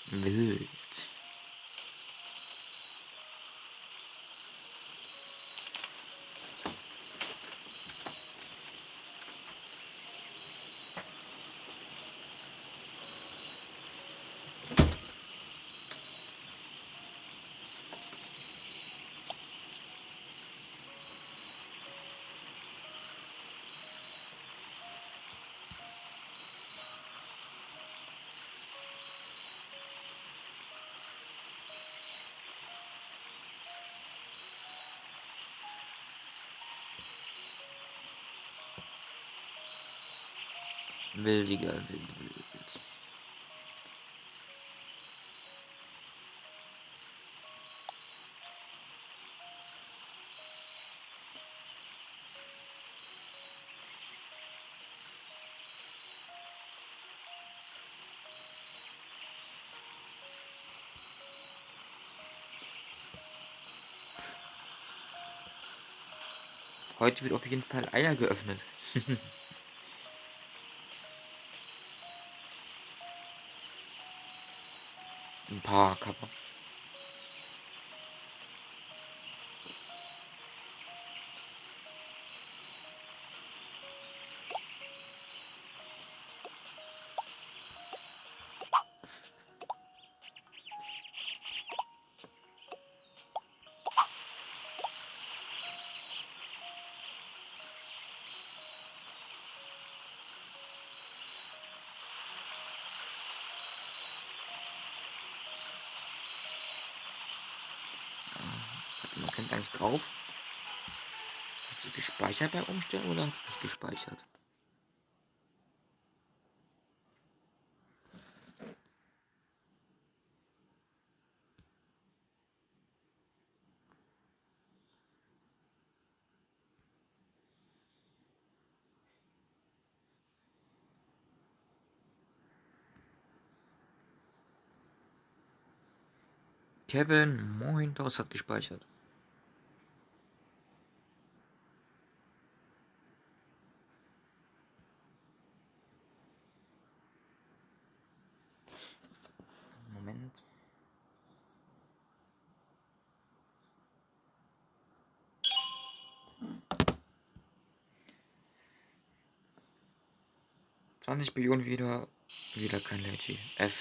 Wild. Wildiger, wild. Heute wird auf jeden Fall Eier geöffnet. Ein paar Kappa. Man kennt eigentlich drauf. Hat sie gespeichert bei Umstellen oder hat es nicht gespeichert? Kevin, moin, das hat gespeichert. Moment. $20 Billionen wieder kein Leggy. F.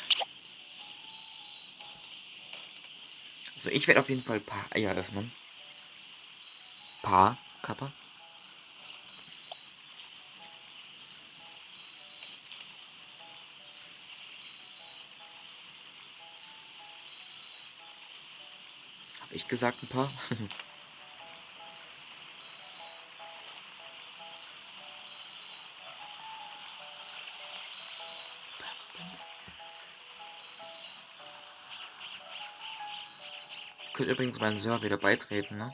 Also ich werde auf jeden Fall ein paar Eier öffnen. Paar, Kappa. Habe ich gesagt ein paar? Könnt übrigens meinen Server wieder beitreten, ne?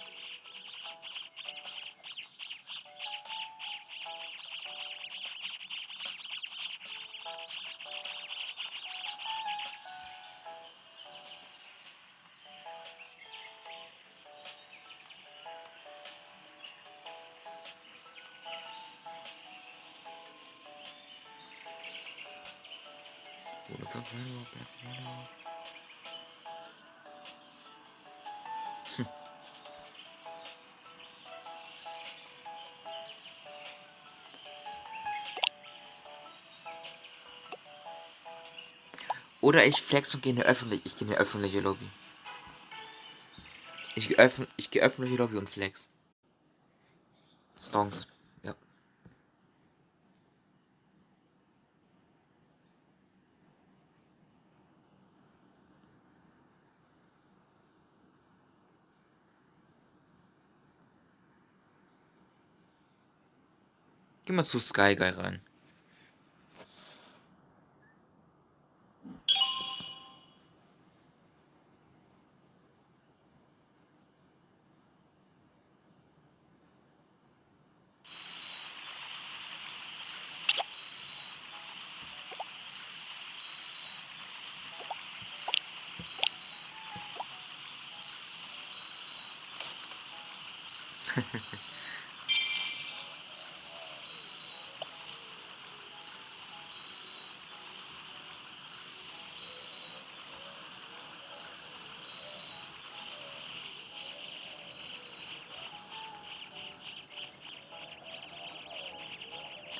Oder ich flex und gehe in eine öffentliche Lobby. Ich gehe öffentliche Lobby und flex. Stonks, ja. Geh mal zu Sky Guy rein.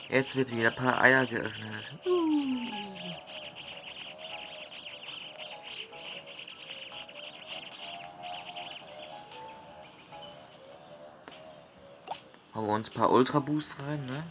Jetzt wird wieder ein paar Eier geöffnet. Hauen wir uns ein paar Ultra Boost rein, ne?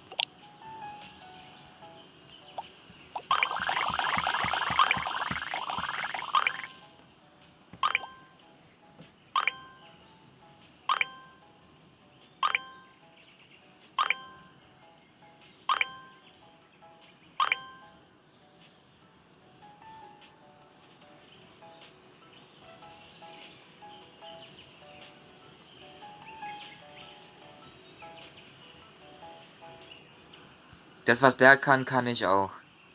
Das, was der kann, kann ich auch.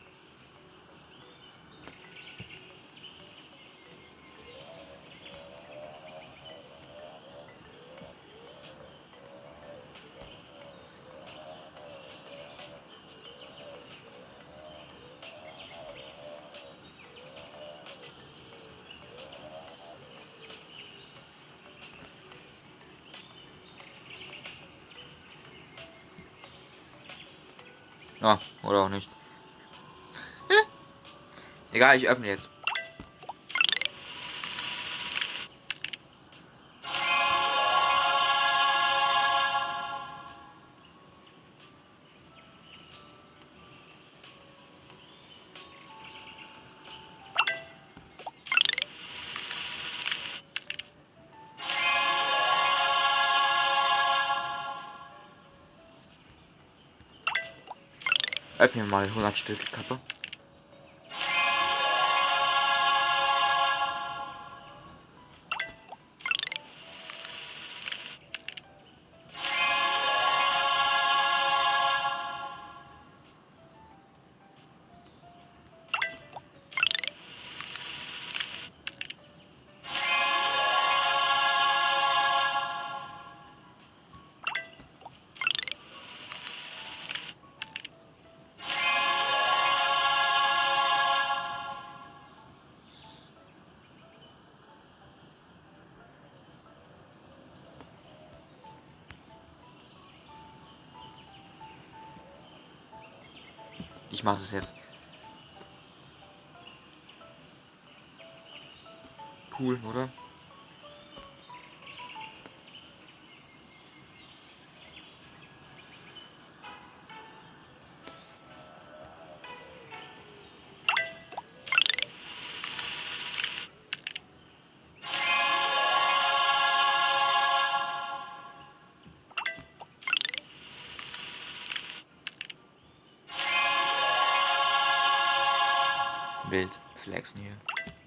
Ja, oder auch nicht. Egal, ich öffne jetzt. Öffnen wir mal 100 Stück Kappe. Ich mache das jetzt. Cool, oder? Wild flexen hier.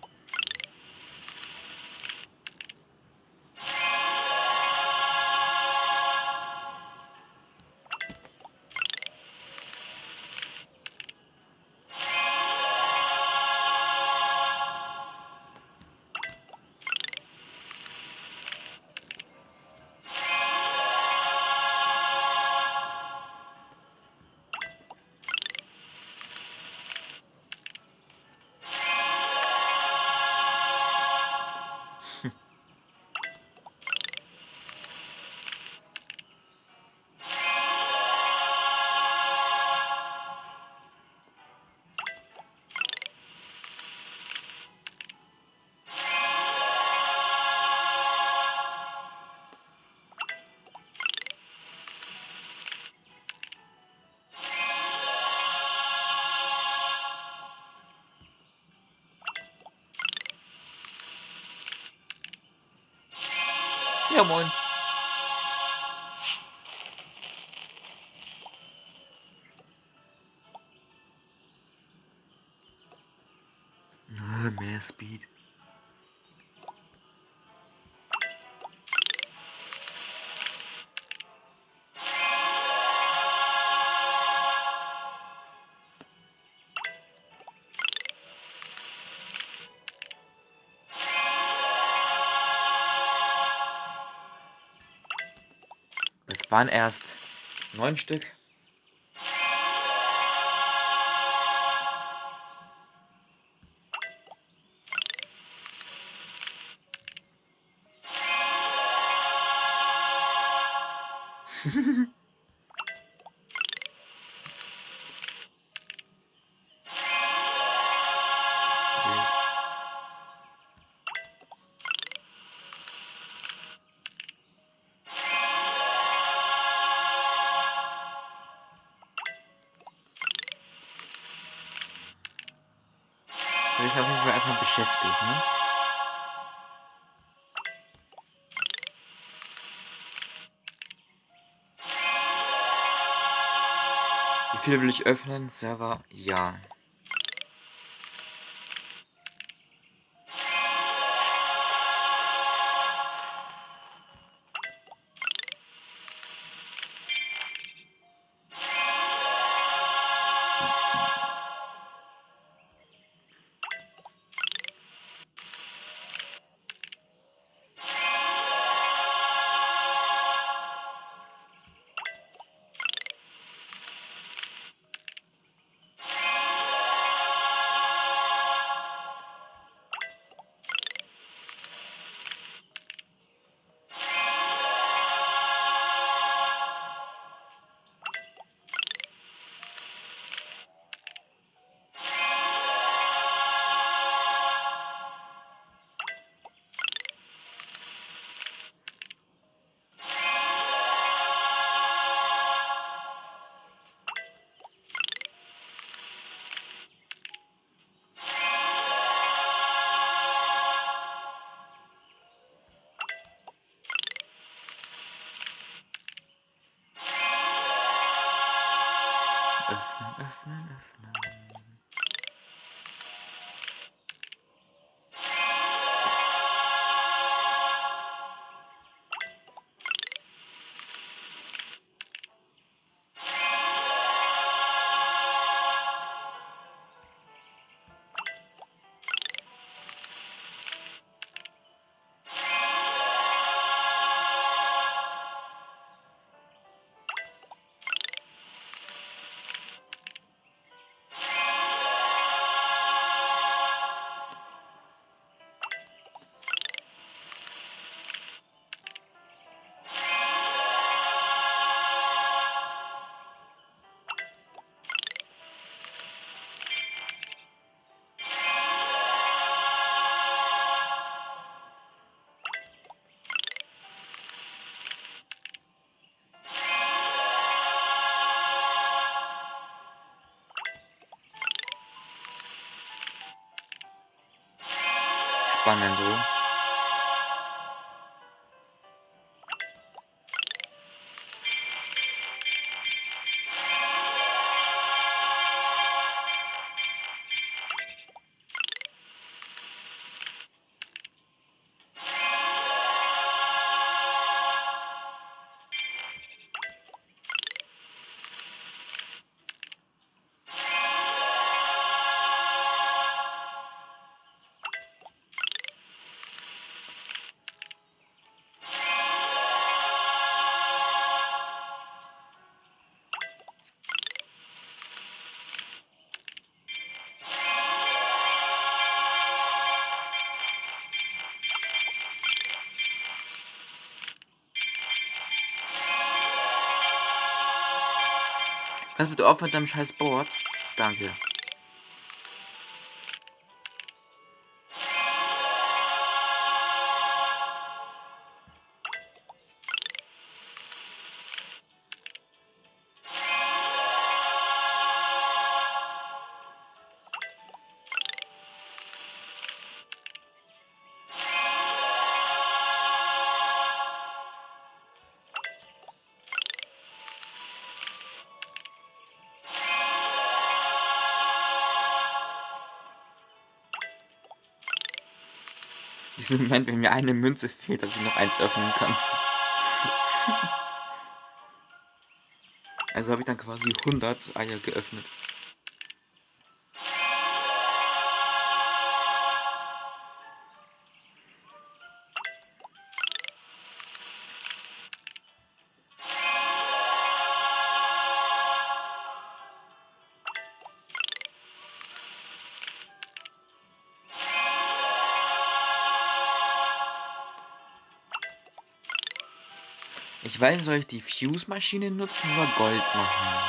Ja, moin. Mehr Speed. Es waren erst 9 Stück. will ich auf jeden Fall erstmal beschäftigt, ne? Wie viele will ich öffnen? Server? Ja. Öffnen, öffnen, öffnen. Spannend, oder? Kannst du bitte aufhören mit deinem scheiß Board? Danke. Diesen Moment, wenn mir eine Münze fehlt, dass ich noch eins öffnen kann. Also habe ich dann quasi 100 Eier geöffnet. Ich weiß, soll ich die Fuse-Maschine nutzen oder Gold machen?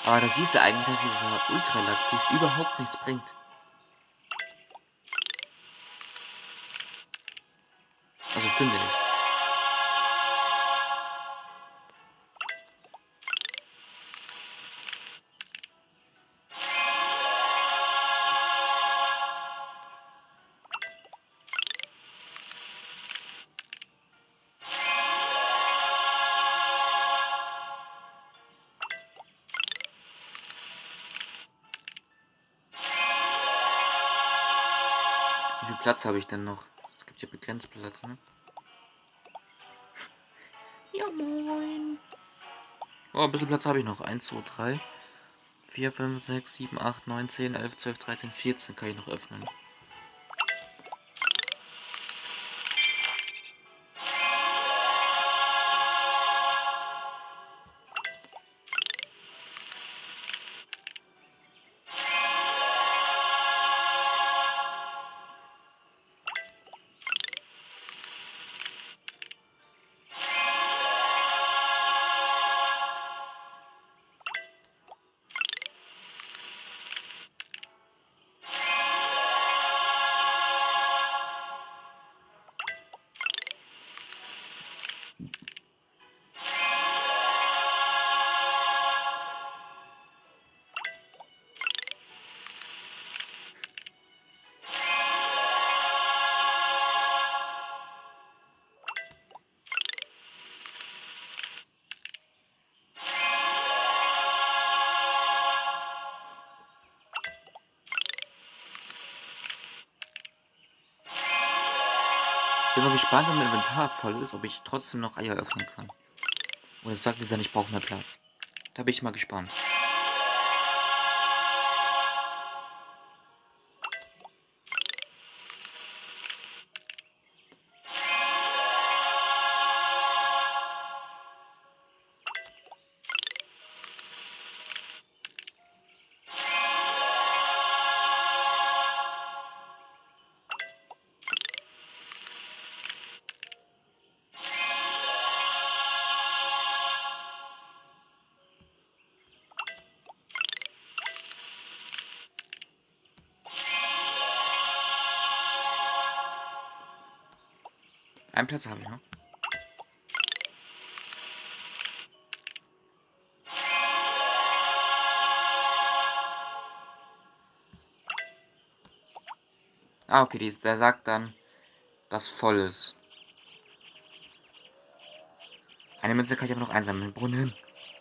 Aber da siehst du eigentlich, dass dieser Ultralack-Boost überhaupt nichts bringt. Also finde ich. Wie viel Platz habe ich denn noch? Es gibt ja begrenzt Platz, ne? Ja, moin. Oh, ein bisschen Platz habe ich noch. 1, 2, 3, 4, 5, 6, 7, 8, 9, 10, 11, 12, 13, 14 kann ich noch öffnen. Bin mal gespannt, wenn mein Inventar voll ist, ob ich trotzdem noch Eier öffnen kann. Oder sagt jetzt dann, ich brauche mehr Platz. Da bin ich mal gespannt. Einen Platz habe ich noch. Ah, okay, der sagt dann, dass voll ist. Eine Münze kann ich aber noch einsammeln. Brunnen.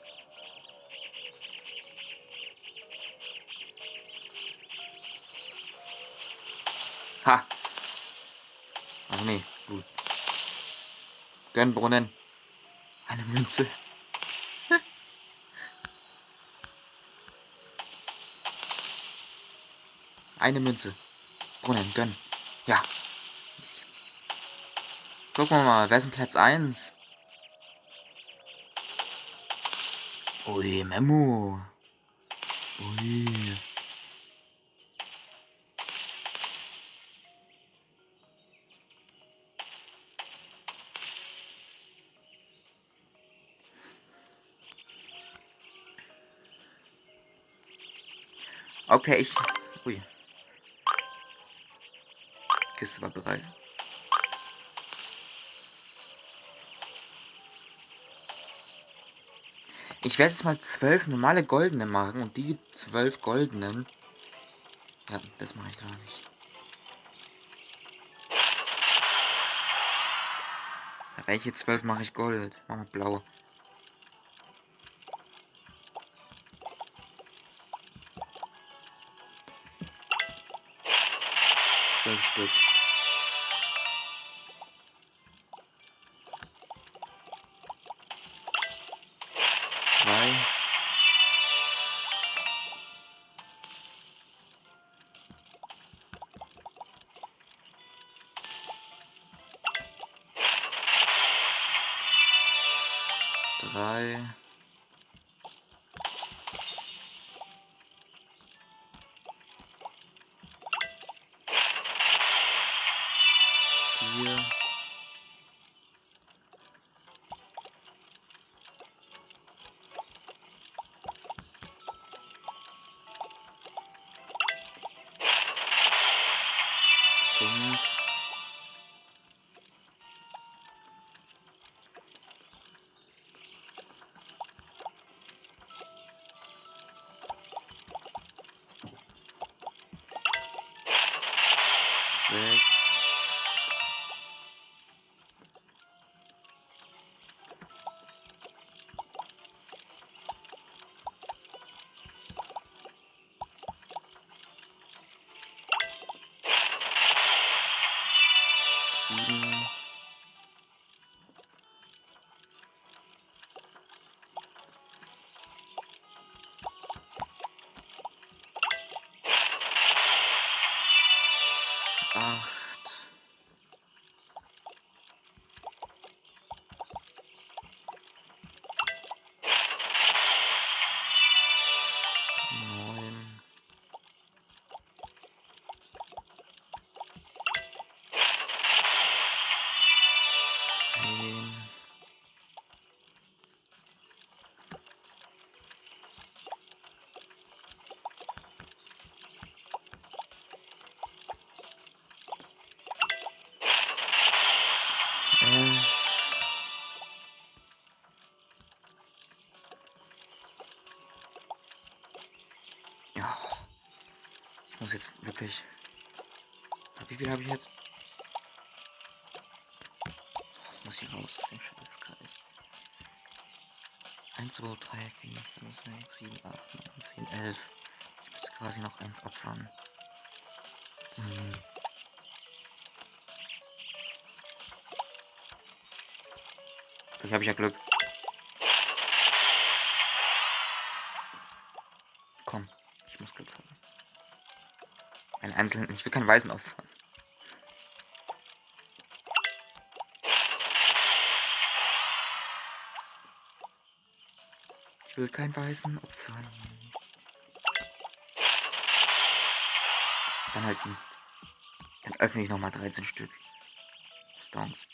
Ha! Also nee, gut. Gönn Brunnen. Eine Münze. Eine Münze. Brunnen, gönn. Ja. Easy. Gucken wir mal, wer ist denn Platz 1? Ui, Memo. Ui. Okay, Ui. Kiste war bereit. Ich werde jetzt mal 12 normale goldene machen und die 12 goldenen. Ja, das mache ich gar nicht. Ja, welche 12 mache ich Gold? Mach mal blau. 12 Stück. Zwei. Drei. Vier. Ich muss jetzt wirklich... Wie viel habe ich jetzt? Ich muss hier raus aus dem Scheißkreis. 1, 2, 3, 4, 5, 6, 7, 8, 9, 10, 11. Ich muss quasi noch 1 opfern. Vielleicht habe ich ja Glück. Komm, ich muss Glück haben. Ein einzelnen, ich will keinen Weißen opfern. Ich will keinen Weißen opfern. Dann halt nicht. Dann öffne ich nochmal 13 Stück. Stonks.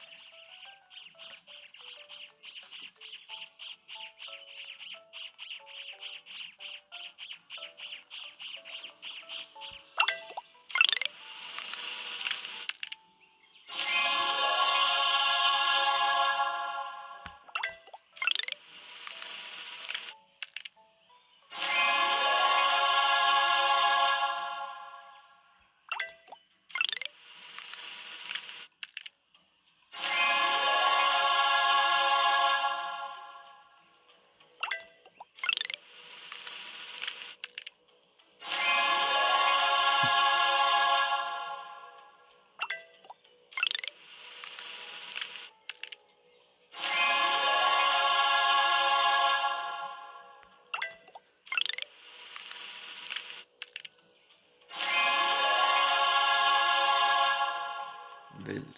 Wild.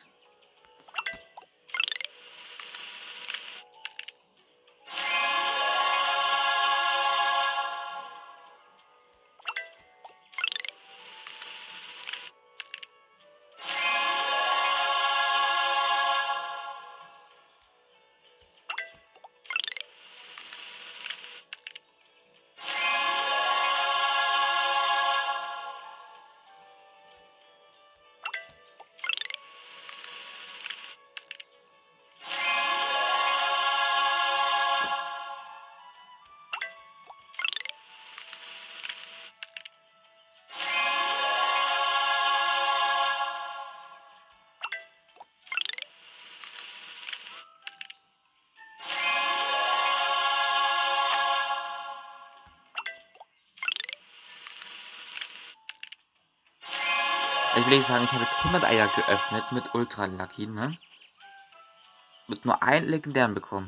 Ich will nicht sagen, ich habe jetzt 100 Eier geöffnet mit Ultra Lucky, ne? Mit nur einen legendären bekommen.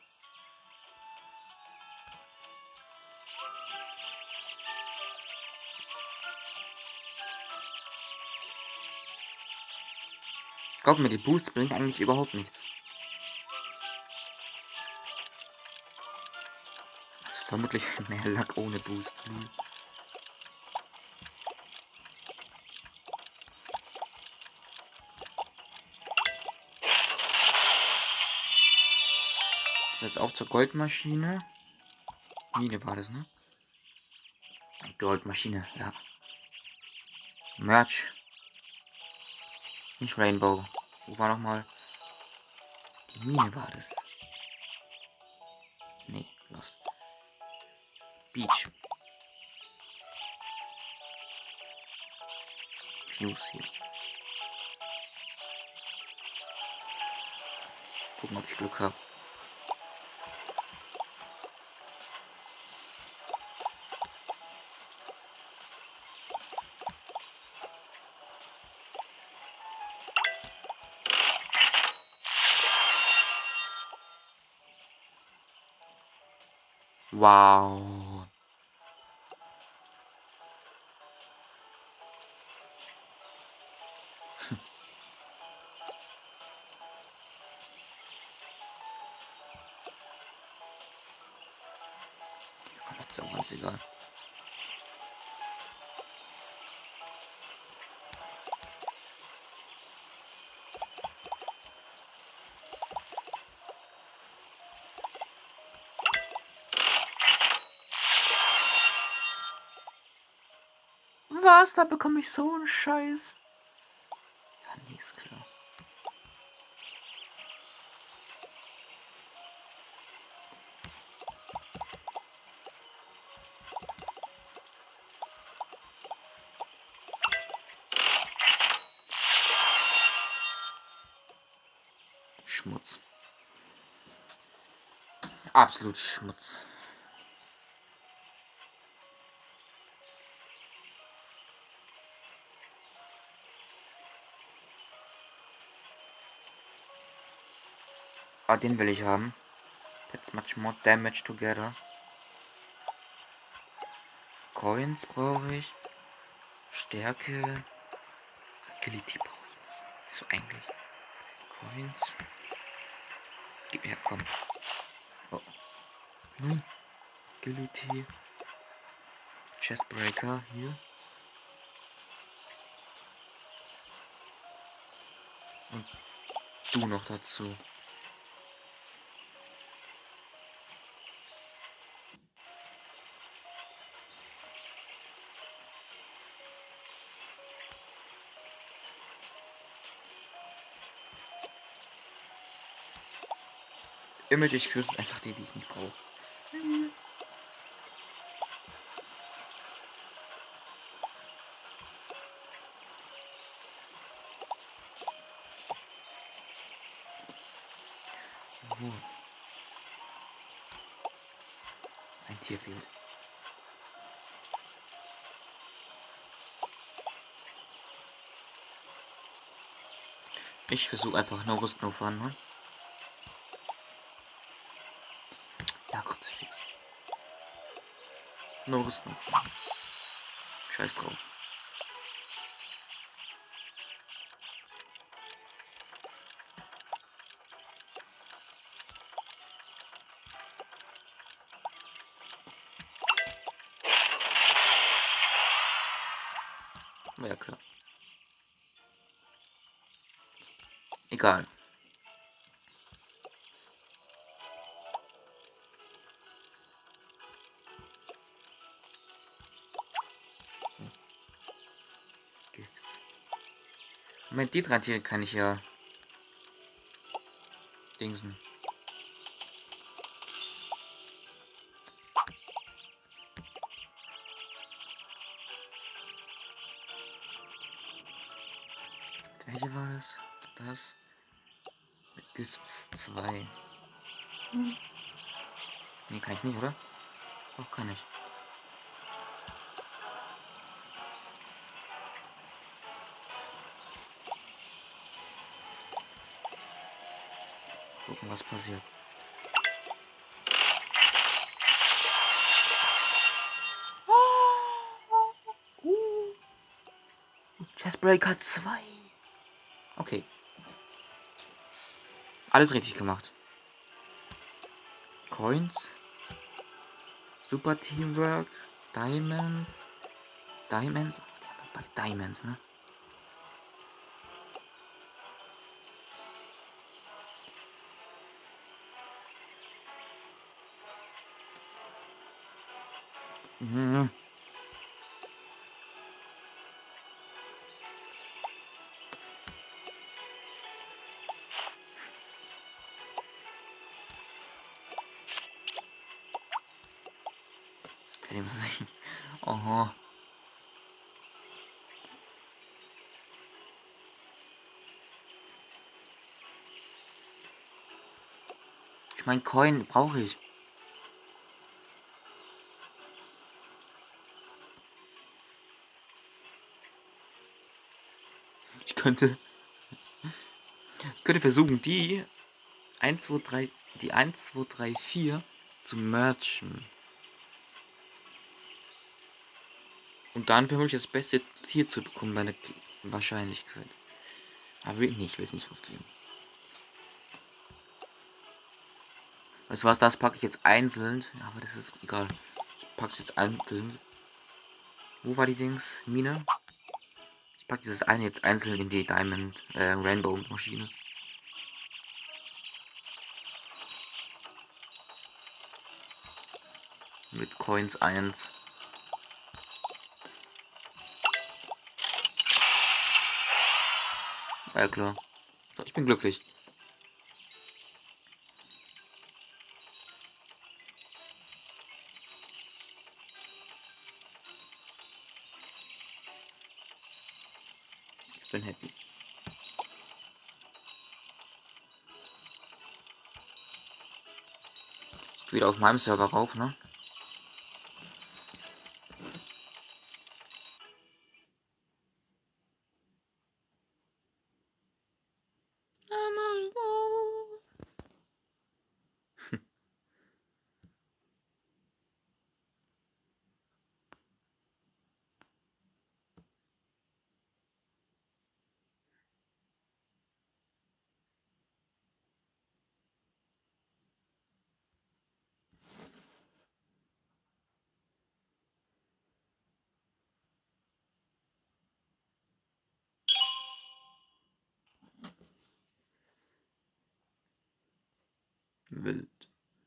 Glaub mir, die Boost bringt eigentlich überhaupt nichts. Das ist vermutlich mehr Lack ohne Boost. Jetzt auch zur Goldmaschine. Mine war das, ne? Goldmaschine, ja. Merch. Nicht Rainbow. Wo war nochmal? Die Mine war das. Nee, Lost. Beach. Fuse hier. Gucken, ob ich Glück habe. Wow. Komm, jetzt ist auch ganz egal. Was? Da bekomme ich so einen Scheiß. Ja, nee, ist klar. Schmutz. Absolut Schmutz. Ah, den will ich haben. That's much more damage together. Coins brauche ich. Stärke. Agility brauche ich nicht. So eigentlich. Coins. Gib her, komm. Oh. Nein. Agility. Chestbreaker hier. Und du noch dazu. Image Issues ist einfach die ich nicht brauche. Wo? Ein Tier fehlt. Ich versuche einfach No Risk No Fun, ne? Ja, Kruzifix. No Risk No Fun. Scheiß drauf. Ja, klar. Egal. Gibt's. Moment, die 3 Tiere kann ich ja dingsen. Welche war das? Das. Mit Gifts 2. Nee, kann ich nicht, oder? Doch, kann ich. Gucken, was passiert. Chestbreaker 2. Okay. Alles richtig gemacht. Coins. Super Teamwork. Diamonds. Diamonds. Oh, der hat bei Diamonds, ne? Mhm. Oh. Ich mein Coin brauche ich. Ich könnte versuchen, die 1, 2, 3, die 1, 2, 3, 4 zu merchen. Und dann vermutlich das beste Tier zu bekommen, bei der Wahrscheinlichkeit. Aber ich will es nicht riskieren. Weißt du was, das packe ich jetzt einzeln. Ja, aber das ist egal. Ich packe es jetzt einzeln. Wo war die Dings? Mine? Ich packe dieses eine jetzt einzeln in die Diamond Rainbow Maschine. Mit Coins 1. Ja klar. So, ich bin glücklich. Ich bin happy. Wieder auf meinem Server rauf, ne? Wild.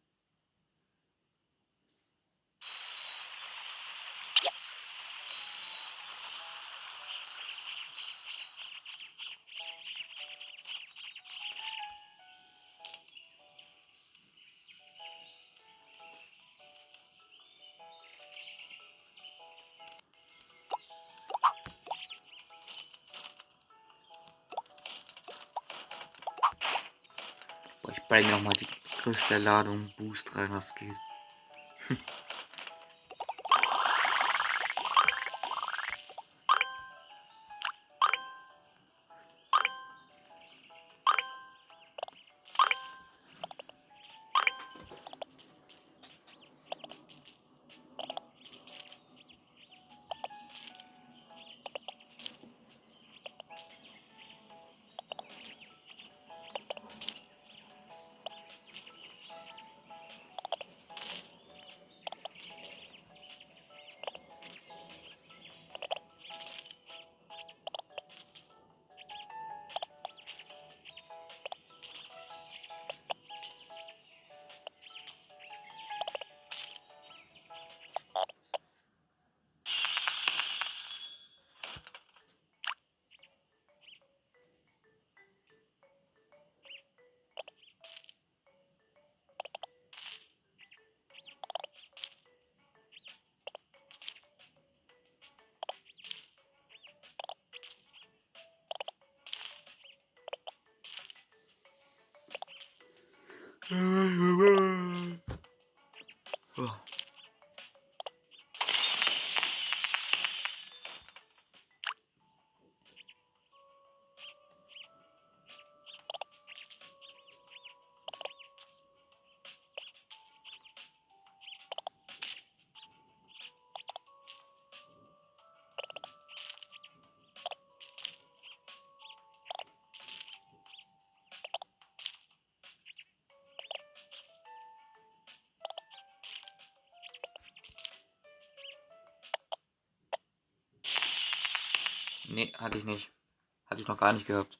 Boah, ich bringe noch mal die größte Ladung Boost rein, was geht. Oh. Nee, hatte ich nicht. Hatte ich noch gar nicht gehabt.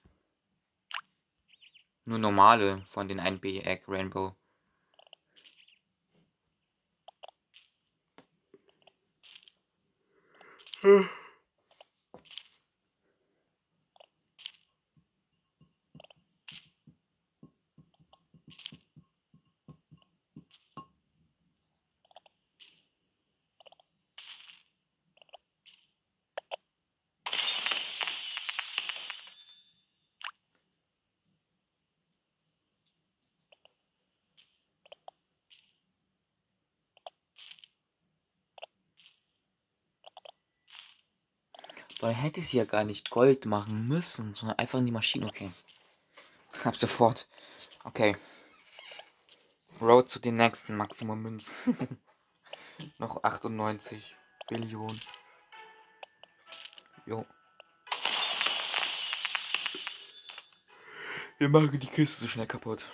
Nur normale von den 1B Egg Rainbow. Dann hätte ich sie ja gar nicht Gold machen müssen, sondern einfach in die Maschine. Okay. Ab sofort. Okay. Road zu den nächsten Maximum Münzen. Noch 98 Billionen. Jo. Wir machen die Kiste so schnell kaputt.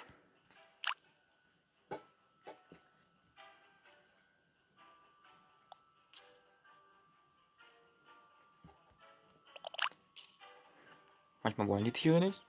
Manchmal wollen die Tiere nicht.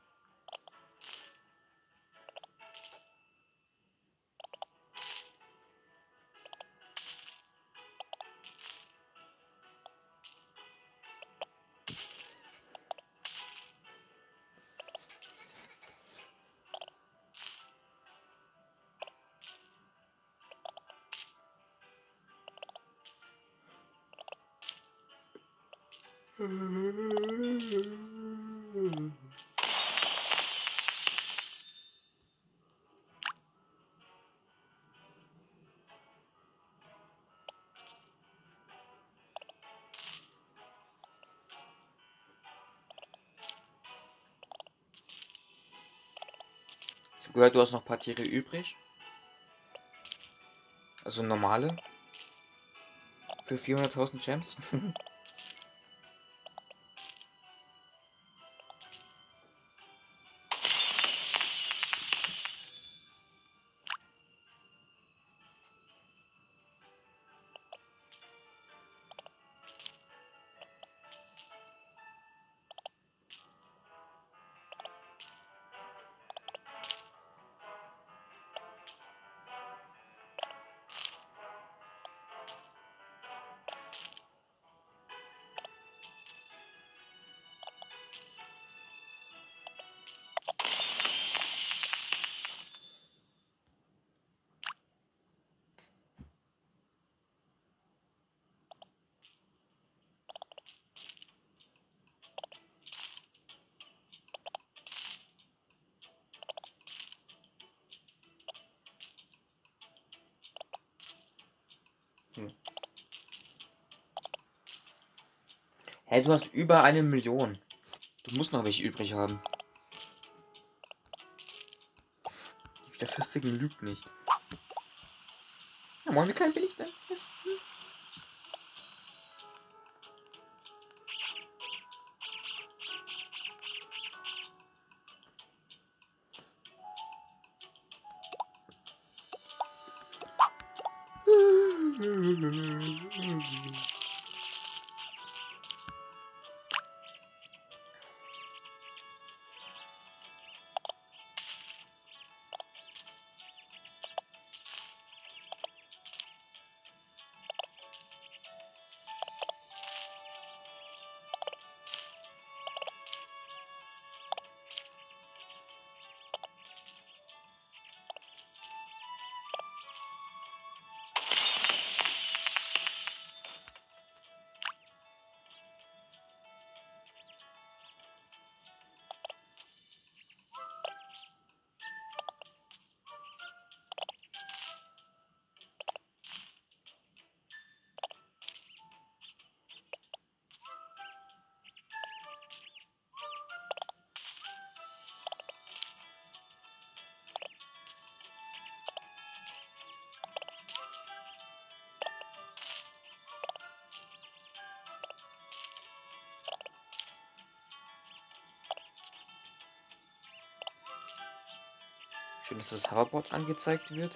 habe gehört, du hast noch ein paar Tiere übrig. Also normale. Für 400.000 Gems. Hey, du hast über 1 Million. Du musst noch welche übrig haben. Die Statistik lügt nicht. Ja, moin, wie klein bin ich denn? Schön, dass das Hoverboard angezeigt wird.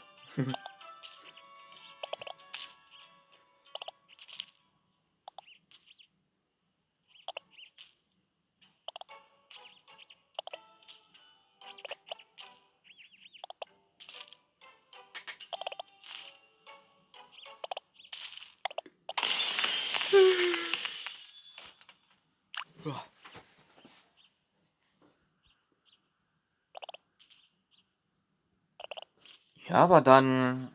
Ja, aber dann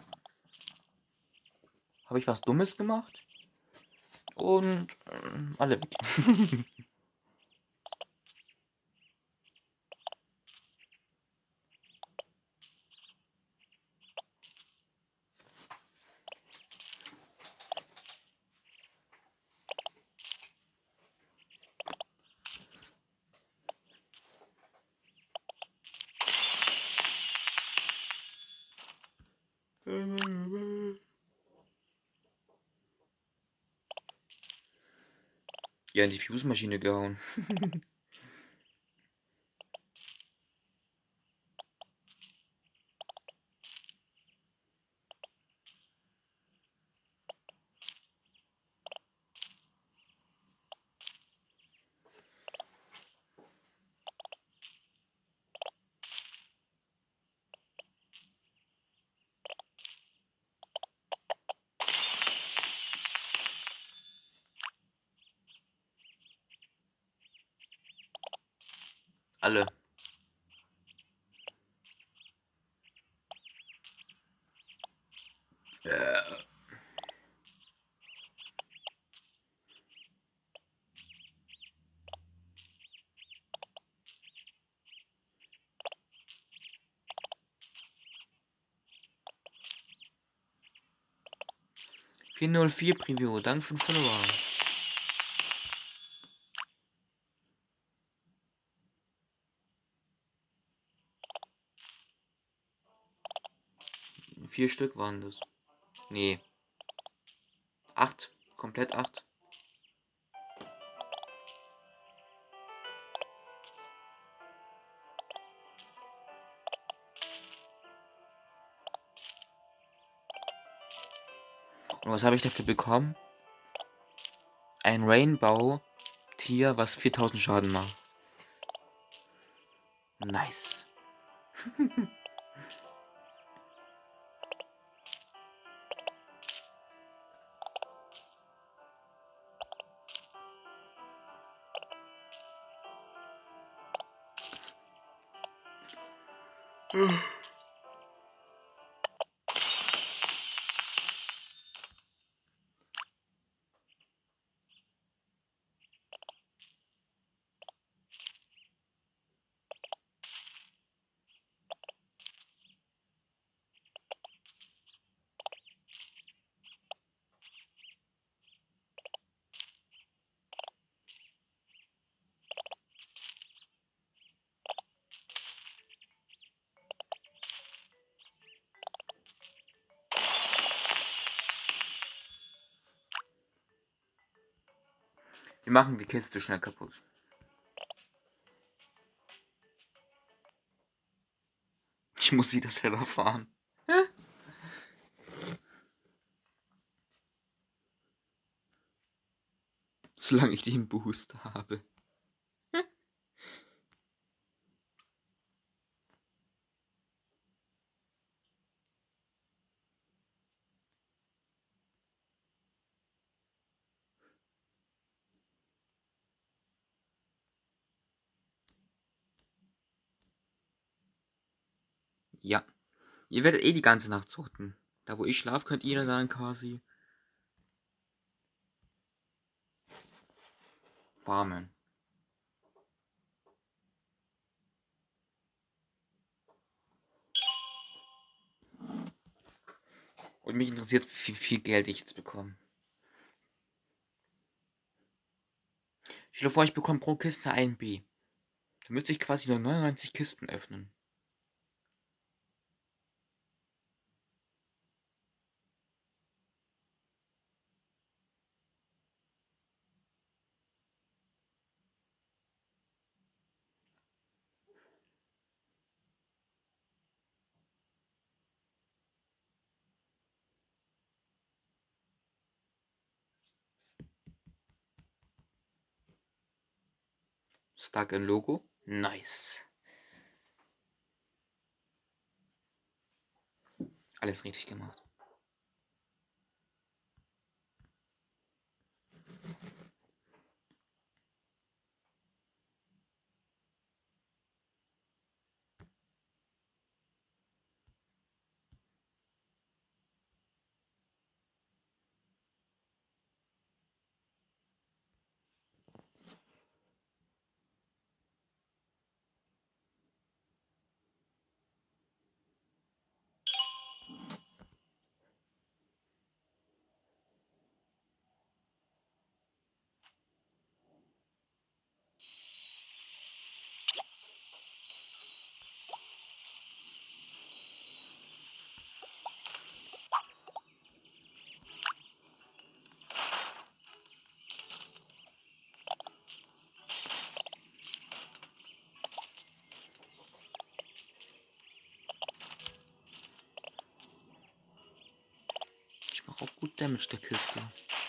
habe ich was Dummes gemacht und alle weg. Ja, in die Fuse-Maschine gehauen. Alle. Äh. 404 Preview, danke für den Follower. 4 Stück waren das. Nee. 8. Komplett 8. Und was habe ich dafür bekommen? Ein Rainbow-Tier, was 4000 Schaden macht. Nice. Wir machen die Kiste schnell kaputt. Ich muss sie das selber fahren. Solange ich den Boost habe. Ja. Ihr werdet eh die ganze Nacht suchten. Da wo ich schlafe, könnt ihr dann quasi farmen. Und mich interessiert, wie viel Geld ich jetzt bekomme. Stell dir vor, ich bekomme pro Kiste ein B. Dann müsste ich quasi nur 99 Kisten öffnen. Stuck in Logo. Nice. Alles richtig gemacht. Ich mache auch gut Damage der Kiste.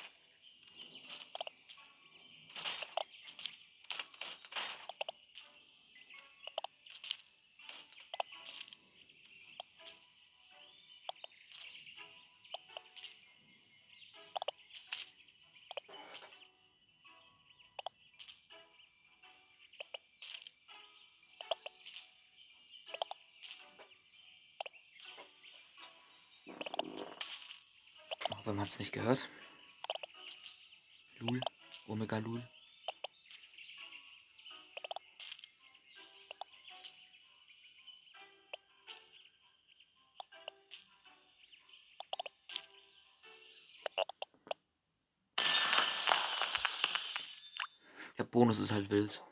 Auch wenn man es nicht gehört. Lul. Omega Lul. Der Bonus ist halt wild.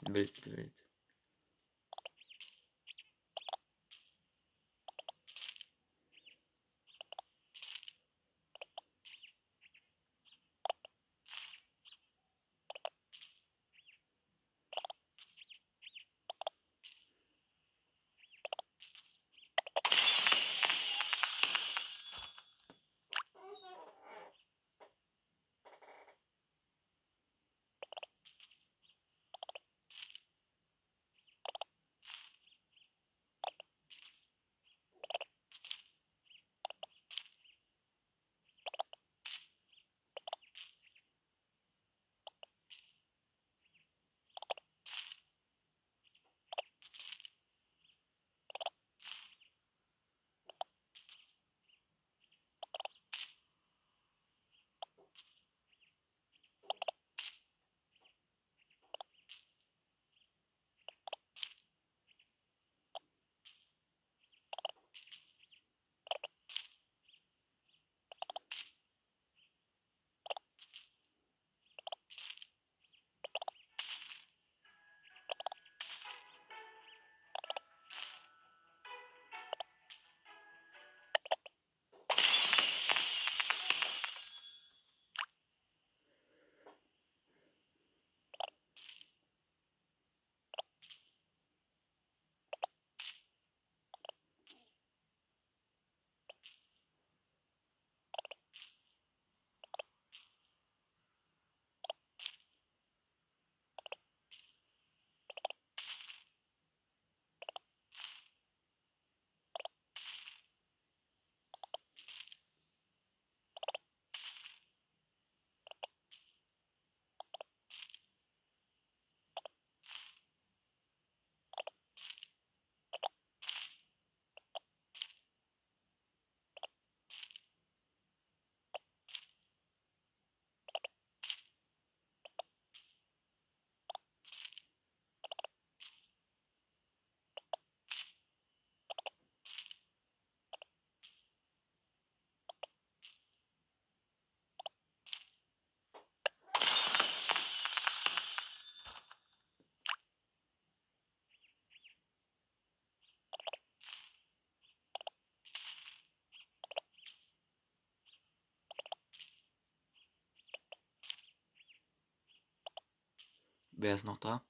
Wild, wild. Wer ist noch da?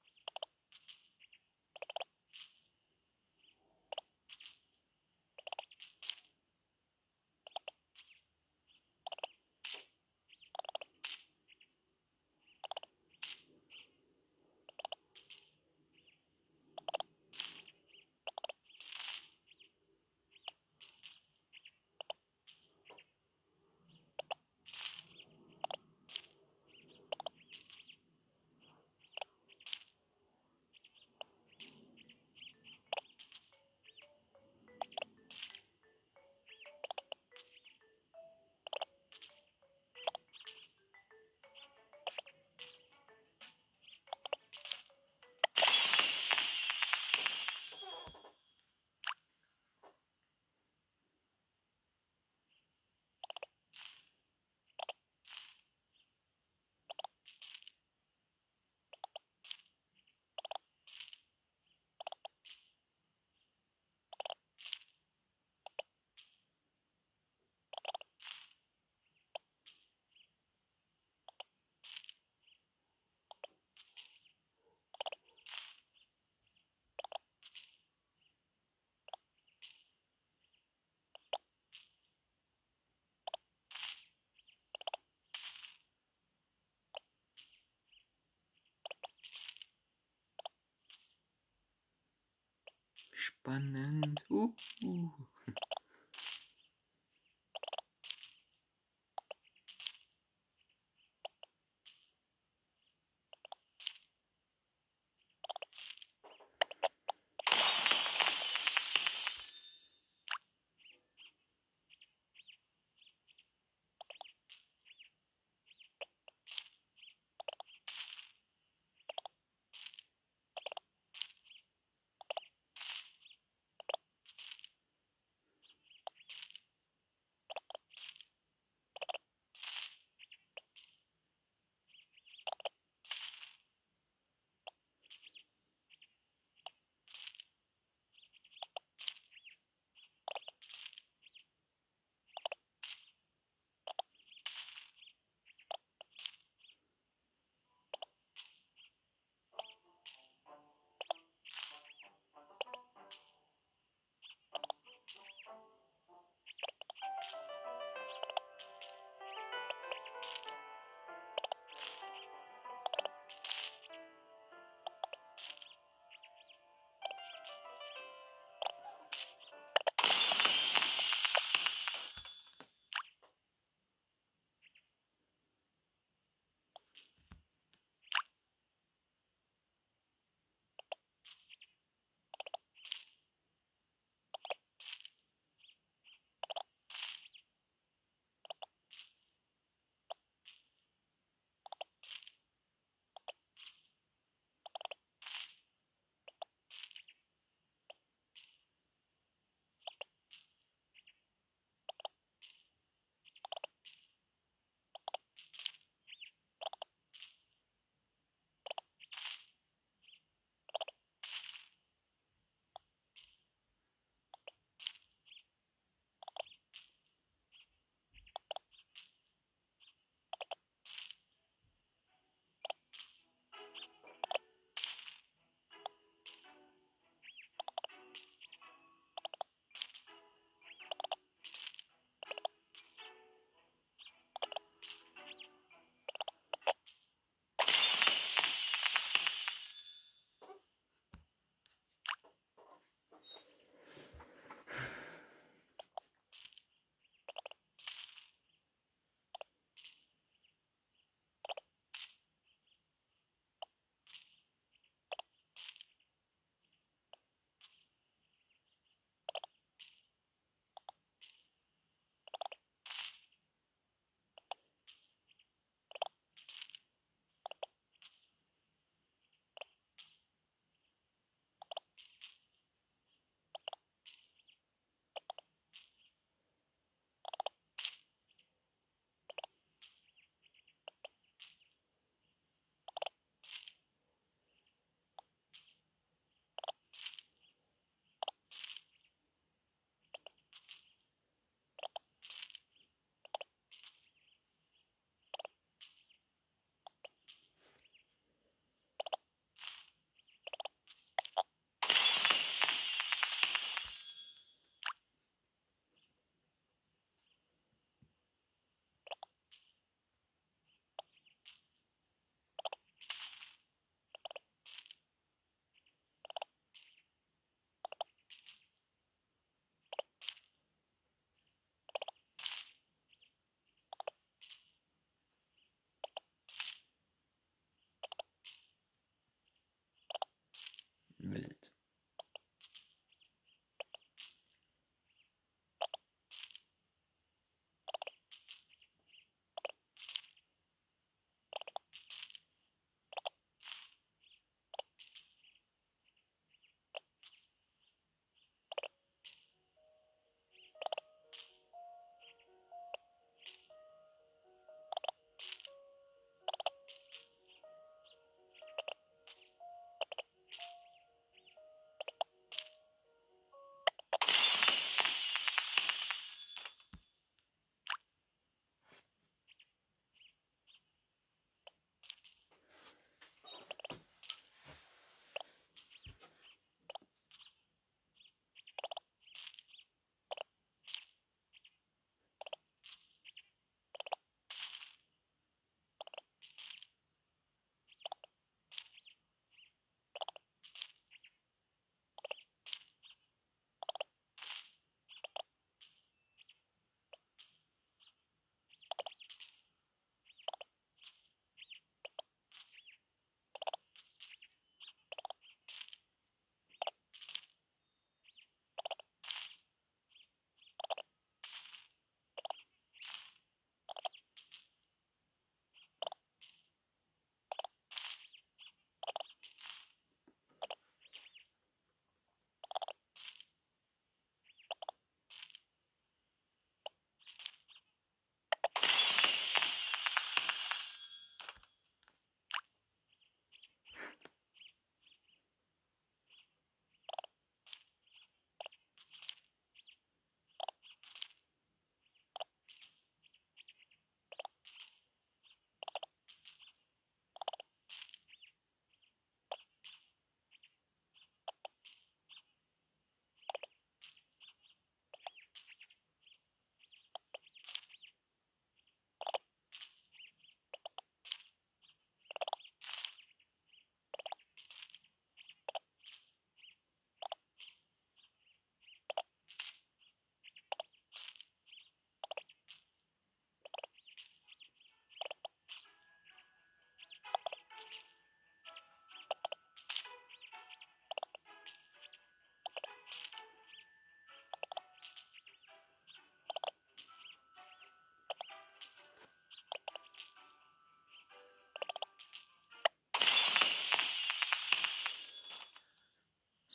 Spannend.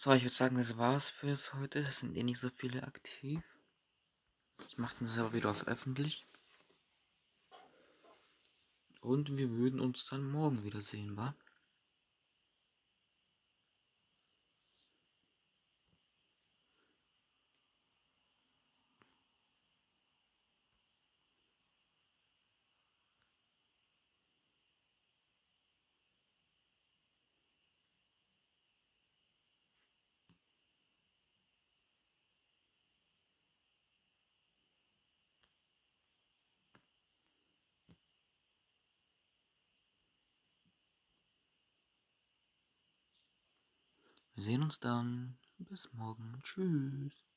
So, ich würde sagen, das war's fürs heute. Es sind eh nicht so viele aktiv. Ich mache den Server wieder auf öffentlich. Und wir würden uns dann morgen wiedersehen, wa? Wir sehen uns dann. Bis morgen. Tschüss.